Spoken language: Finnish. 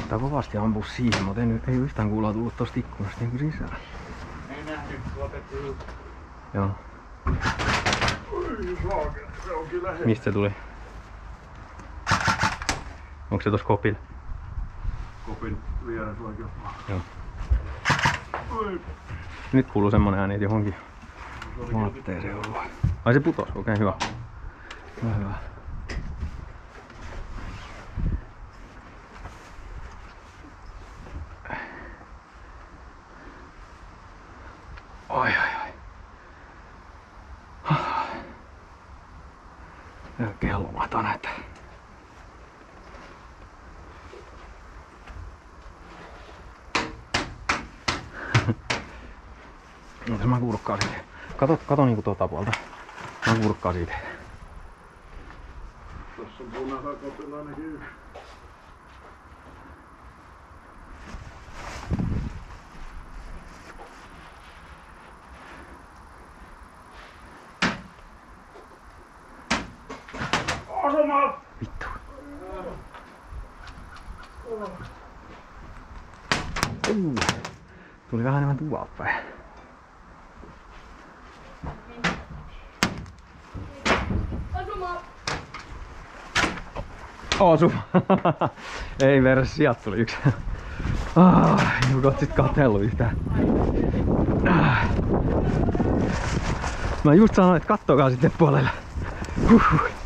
Tää kovasti ampuu siihen, mutta ei yhtään kuuloa tullut tosta ikkunasta niinku sisään. Ei nähnyt, kun otettiin. Joo. Se onkin lähellä. Mistä se tuli? Onko se tossa kopilla? Kopin vieressä oikein. Joo. Nyt kuuluu semmonen ääni, että johonkin vaatteeseen ollut. Ai se putos, okei, hyvä. Hyvä. Oi. Kello mahtaa näyttää. Mutta mä kuulokkaan siitä. Kato niinku tuota puolta. Mä kuulokkaan siitä. Tossa on punakakopilla ainakin yksi. Asuma! Vittu. Tuli vähän enemmän tuolta päin. Osuma! Ei verran, sieltä tuli yksi. Ei kohta sit katsellu yhtään. Mä just sanoin, että kattokaa sitten puolelle.